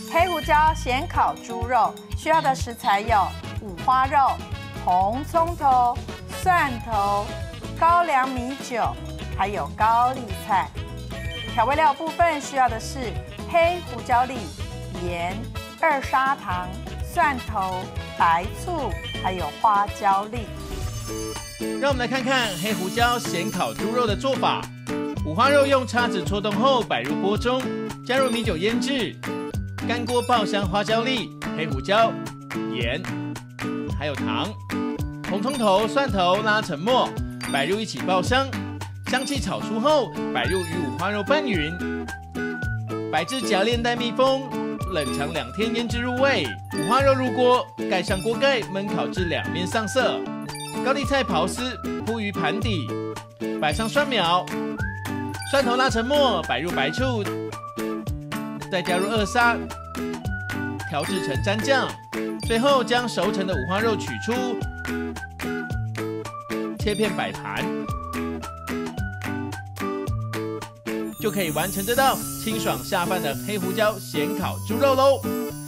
黑胡椒咸烤猪肉需要的食材有五花肉、红葱头、蒜头、高粱米酒，还有高丽菜。调味料部分需要的是黑胡椒粒、盐、2砂糖、蒜头、白醋，还有花椒粒。 让我们来看看黑胡椒咸烤猪肉的做法。五花肉用叉子戳洞后摆入锅中，加入米酒腌制，干锅爆香花椒粒、黑胡椒、盐，还有糖。红葱头、蒜头拉成末，摆入一起爆香，香气炒出后，摆入与五花肉拌匀，摆至夹链袋密封，冷藏2天腌制入味。五花肉入锅，盖上锅盖焖烤至2面上色。高丽菜刨丝铺于盘底，摆上蒜苗，蒜头拉成末，摆入白醋，再加入2砂，调制成蘸酱。最后将熟成的五花肉取出，切片摆盘，就可以完成这道清爽下饭的黑胡椒咸烤猪肉喽。